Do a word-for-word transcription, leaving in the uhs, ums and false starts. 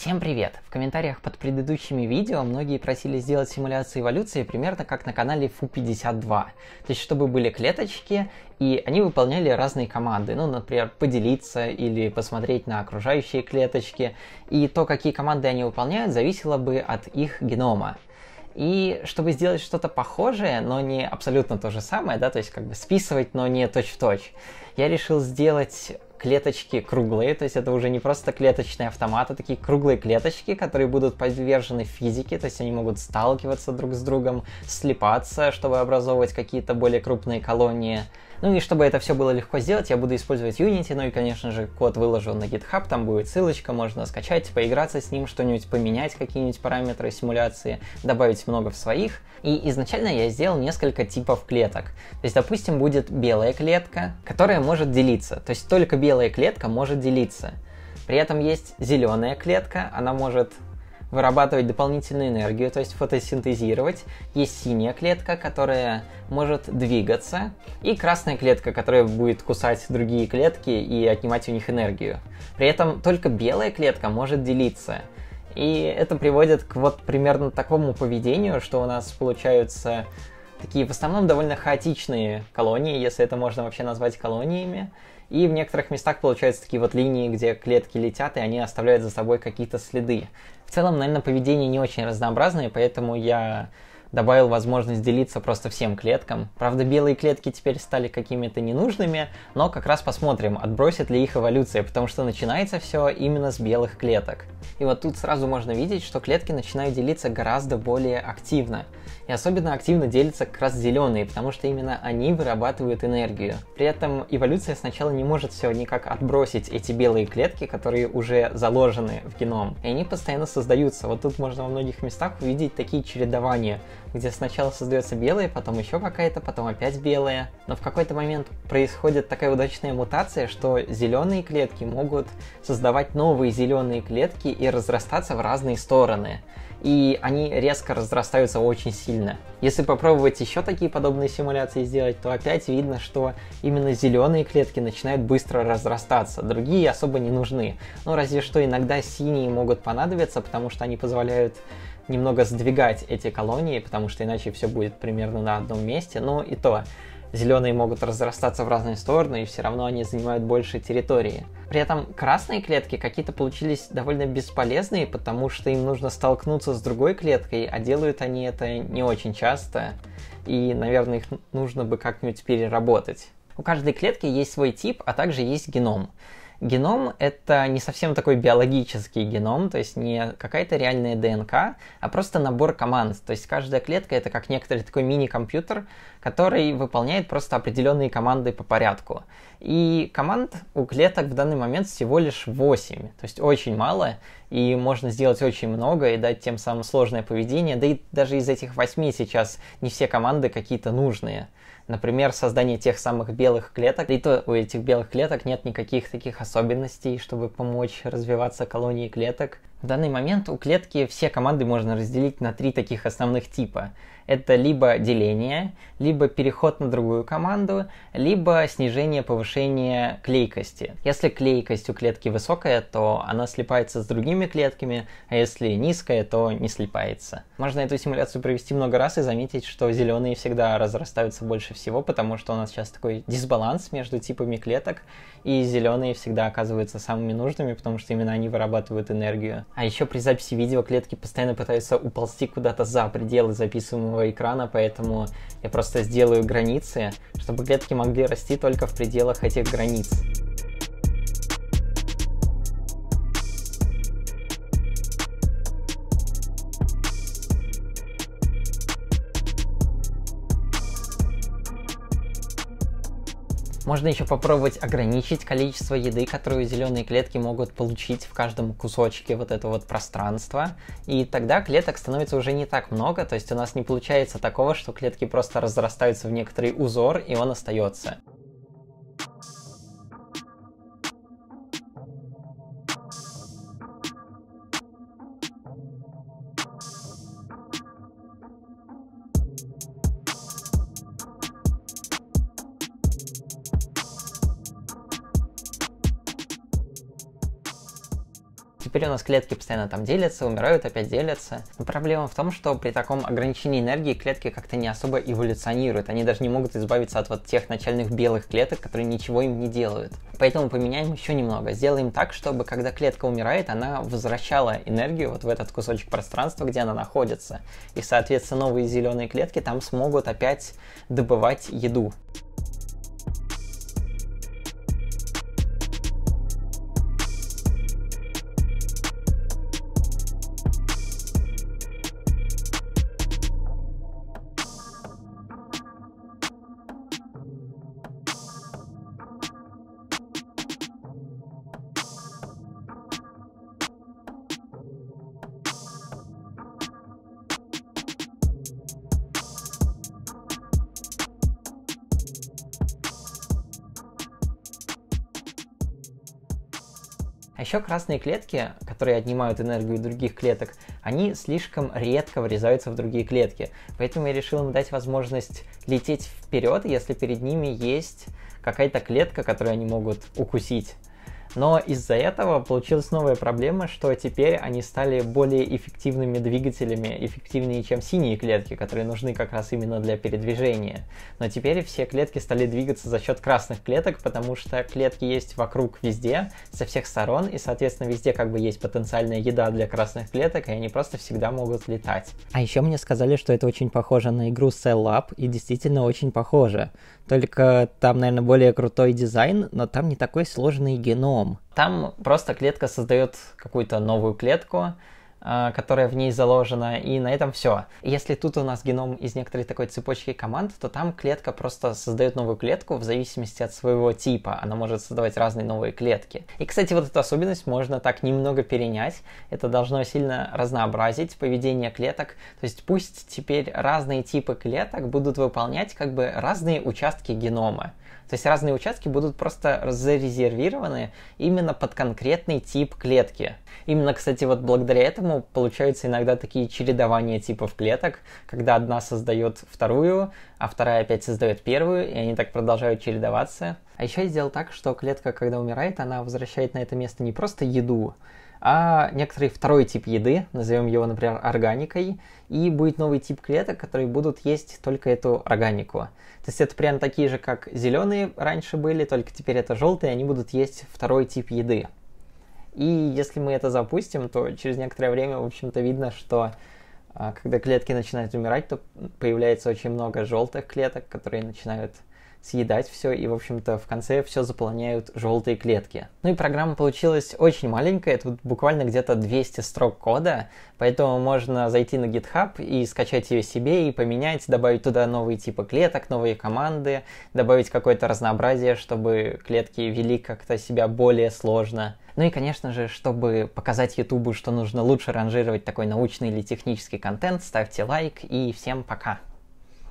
Всем привет! В комментариях под предыдущими видео многие просили сделать симуляцию эволюции примерно как на канале Фу пятьдесят два. То есть, чтобы были клеточки, и они выполняли разные команды. Ну, например, поделиться или посмотреть на окружающие клеточки. И то, какие команды они выполняют, зависело бы от их генома. И чтобы сделать что-то похожее, но не абсолютно то же самое, да, то есть как бы списывать, но не точь-в-точь, я решил сделать клеточки круглые, то есть это уже не просто клеточные автоматы, такие круглые клеточки, которые будут подвержены физике, то есть они могут сталкиваться друг с другом, слипаться, чтобы образовывать какие-то более крупные колонии. Ну и чтобы это все было легко сделать, я буду использовать Unity, ну и, конечно же, код выложу на GitHub, там будет ссылочка, можно скачать, поиграться с ним, что-нибудь поменять, какие-нибудь параметры симуляции, добавить много в своих. И изначально я сделал несколько типов клеток. То есть, допустим, будет белая клетка, которая может делиться, то есть только белая клетка может делиться. При этом есть зеленая клетка, она может вырабатывать дополнительную энергию, то есть фотосинтезировать. Есть синяя клетка, которая может двигаться, и красная клетка, которая будет кусать другие клетки и отнимать у них энергию. При этом только белая клетка может делиться. И это приводит к вот примерно такому поведению, что у нас получаются такие в основном довольно хаотичные колонии, если это можно вообще назвать колониями. И в некоторых местах получаются такие вот линии, где клетки летят, и они оставляют за собой какие-то следы. В целом, наверное, поведение не очень разнообразное, поэтому я добавил возможность делиться просто всем клеткам. Правда, белые клетки теперь стали какими-то ненужными, но как раз посмотрим, отбросит ли их эволюция, потому что начинается все именно с белых клеток. И вот тут сразу можно видеть, что клетки начинают делиться гораздо более активно. И особенно активно делятся как раз зеленые, потому что именно они вырабатывают энергию. При этом эволюция сначала не может все никак отбросить эти белые клетки, которые уже заложены в геном. И они постоянно создаются. Вот тут можно во многих местах увидеть такие чередования, где сначала создается белая, потом еще какая-то, потом опять белая. Но в какой-то момент происходит такая удачная мутация, что зеленые клетки могут создавать новые зеленые клетки и разрастаться в разные стороны. И они резко разрастаются очень сильно. Если попробовать еще такие подобные симуляции сделать, то опять видно, что именно зеленые клетки начинают быстро разрастаться, другие особо не нужны. Ну, разве что иногда синие могут понадобиться, потому что они позволяют немного сдвигать эти колонии, потому что иначе все будет примерно на одном месте, но и то. Зеленые могут разрастаться в разные стороны, и все равно они занимают больше территории. При этом красные клетки какие-то получились довольно бесполезные, потому что им нужно столкнуться с другой клеткой, а делают они это не очень часто, и, наверное, их нужно бы как-нибудь переработать. У каждой клетки есть свой тип, а также есть геном. Геном — это не совсем такой биологический геном, то есть не какая-то реальная ДНК, а просто набор команд. То есть каждая клетка — это как некоторый такой мини-компьютер, который выполняет просто определенные команды по порядку. И команд у клеток в данный момент всего лишь восемь, то есть очень мало, и можно сделать очень много и дать тем самым сложное поведение, да и даже из этих восьми сейчас не все команды какие-то нужные. Например, создание тех самых белых клеток. И то у этих белых клеток нет никаких таких особенностей, чтобы помочь развиваться колонии клеток. В данный момент у клетки все команды можно разделить на три таких основных типа. Это либо деление, либо переход на другую команду, либо снижение, повышение клейкости. Если клейкость у клетки высокая, то она слипается с другими клетками, а если низкая, то не слипается. Можно эту симуляцию провести много раз и заметить, что зеленые всегда разрастаются больше всего, потому что у нас сейчас такой дисбаланс между типами клеток, и зеленые всегда оказываются самыми нужными, потому что именно они вырабатывают энергию. А еще при записи видео клетки постоянно пытаются уползти куда-то за пределы записываемого экрана, поэтому я просто сделаю границы, чтобы клетки могли расти только в пределах этих границ. Можно еще попробовать ограничить количество еды, которую зеленые клетки могут получить в каждом кусочке вот этого вот пространства. И тогда клеток становится уже не так много, то есть у нас не получается такого, что клетки просто разрастаются в некоторый узор, и он остается. теперь у нас клетки постоянно там делятся, умирают, опять делятся. Но проблема в том, что при таком ограничении энергии клетки как-то не особо эволюционируют. Они даже не могут избавиться от вот тех начальных белых клеток, которые ничего им не делают. Поэтому поменяем еще немного. Сделаем так, чтобы когда клетка умирает, она возвращала энергию вот в этот кусочек пространства, где она находится. И, соответственно, новые зеленые клетки там смогут опять добывать еду. А еще красные клетки, которые отнимают энергию других клеток, они слишком редко врезаются в другие клетки. Поэтому я решил им дать возможность лететь вперед, если перед ними есть какая-то клетка, которую они могут укусить. Но из-за этого получилась новая проблема, что теперь они стали более эффективными двигателями, эффективнее, чем синие клетки, которые нужны как раз именно для передвижения. Но теперь все клетки стали двигаться за счет красных клеток, потому что клетки есть вокруг везде, со всех сторон, и, соответственно, везде как бы есть потенциальная еда для красных клеток, и они просто всегда могут летать. А еще мне сказали, что это очень похоже на игру Cell Lab, и действительно очень похоже. Только там, наверное, более крутой дизайн, но там не такой сложный геном. Там просто клетка создает какую-то новую клетку, которая в ней заложена, и на этом все. Если тут у нас геном из некоторой такой цепочки команд, то там клетка просто создает новую клетку в зависимости от своего типа. Она может создавать разные новые клетки. И, кстати, вот эту особенность можно так немного перенять. Это должно сильно разнообразить поведение клеток. То есть пусть теперь разные типы клеток будут выполнять как бы разные участки генома. То есть разные участки будут просто зарезервированы именно под конкретный тип клетки. Именно, кстати, вот благодаря этому получаются иногда такие чередования типов клеток, когда одна создает вторую, а вторая опять создает первую, и они так продолжают чередоваться. А еще я сделал так, что клетка, когда умирает, она возвращает на это место не просто еду, а некоторый второй тип еды, назовем его, например, органикой, и будет новый тип клеток, которые будут есть только эту органику. То есть это прям такие же, как зеленые раньше были, только теперь это желтые, они будут есть второй тип еды. И если мы это запустим, то через некоторое время, в общем-то, видно, что а, когда клетки начинают умирать, то появляется очень много желтых клеток, которые начинают съедать все, и, в общем-то, в конце все заполняют желтые клетки. Ну и программа получилась очень маленькая, тут буквально где-то двести строк кода, поэтому можно зайти на GitHub и скачать ее себе и поменять, добавить туда новые типы клеток, новые команды, добавить какое-то разнообразие, чтобы клетки вели как-то себя более сложно. Ну и, конечно же, чтобы показать YouTube, что нужно лучше ранжировать такой научный или технический контент, ставьте лайк и всем пока!